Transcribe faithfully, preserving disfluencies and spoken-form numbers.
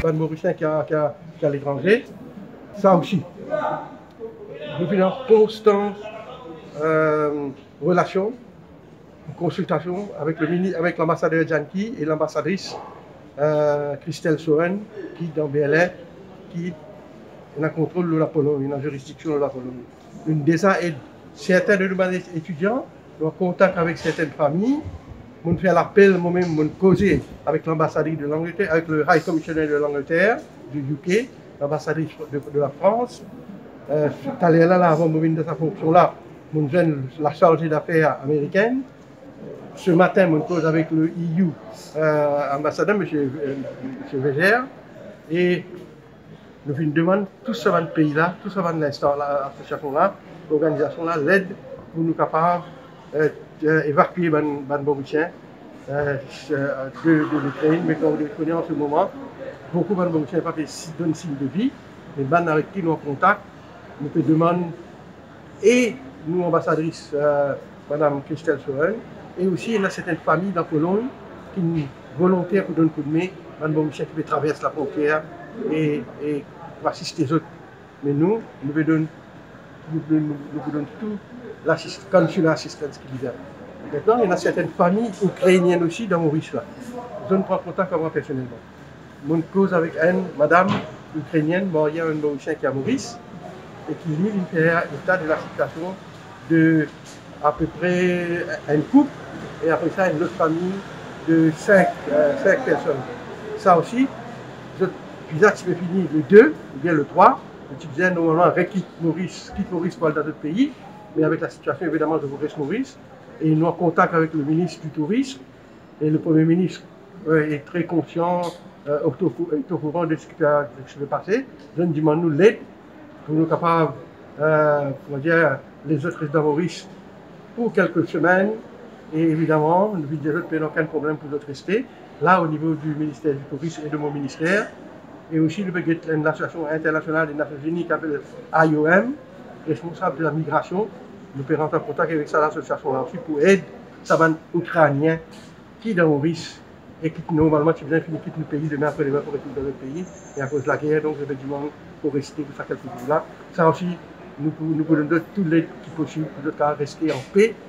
ban Mauricien qui est à l'étranger. Ça aussi. Nous sommes en constante euh, relation, consultation avec l'ambassadeur avec Janki et l'ambassadrice euh, Christelle Soren qui est dans B L R, qui est en contrôle de la Pologne, en juridiction de la Pologne. Une des aide certains de nos étudiants, en contact avec certaines familles. On fait l'appel, moi-même, on causer avec l'ambassadrice de l'Angleterre, avec le High Commissioner de l'Angleterre, du U K, l'ambassadrice de, de la France. Euh, là, là, avant de sa fonction-là, on jeune la chargée d'affaires américaine. Ce matin, on cause avec le E U euh, ambassadeur, M. Végère, et nous faisons une demande, tout ce pays-là, tout ce l'association-là, l'organisation-là, l'aide pour nous capables d'évacuer euh, les Mauriciens euh, de, de l'Ukraine, mais comme vous le connaissez en ce moment, beaucoup de Mauriciens n'ont pas donné signe de vie, les bandes avec qui nous sommes en contact, nous faisons demande, et nous, ambassadrice, euh, Mme Christelle Soren, et aussi, il y a certaines familles dans Pologne qui sont volontaires pour donner un coup de main, Mme Mauricien qui traverse la frontière et, et pour assister les autres. Mais nous, nous vous donnons nous, nous, nous donnons tout l'assistance assistance qui vient. Maintenant, il y a certaines familles ukrainiennes aussi dans Maurice là. Je ne prends contact avec moi personnellement. Mon cause avec une madame ukrainienne mariée à un Mauricien qui est à Maurice et qui livre l'état de la situation de à peu près un couple et après ça une autre famille de cinq, euh, cinq personnes. Ça aussi, je bizarre qui fait finir le deux ou bien le trois. Je disais normalement quitte Maurice, quitte Maurice pour aller dans d'autres pays, mais avec la situation évidemment de Maurice Maurice. Et nous en contact avec le ministre du Tourisme et le Premier ministre euh, est très conscient, euh, est au courant de ce qui s'est passé. Je nous demande nous l'aide pour nous capables, euh, comment dire, les autres résidents Maurice pour quelques semaines. Et évidemment, nous n'avons aucun problème pour nous rester. Là, au niveau du ministère du Tourisme et de mon ministère, et aussi l'association internationale des Nations Unies qui s'appelle I O M, responsable de la migration. Nous pouvons rentrer en contact avec ça, l'association-là aussi, pour aider les Ukrainiens qui sont dans Maurice et qui normalement qui viennent finir quitter le pays demain après demain pour retourner dans le pays. Et à cause de la guerre, donc, il y a du monde pour rester pour ça quelques jours là. Ça aussi, nous pouvons nous donner toute l'aide qui est possible pour rester en paix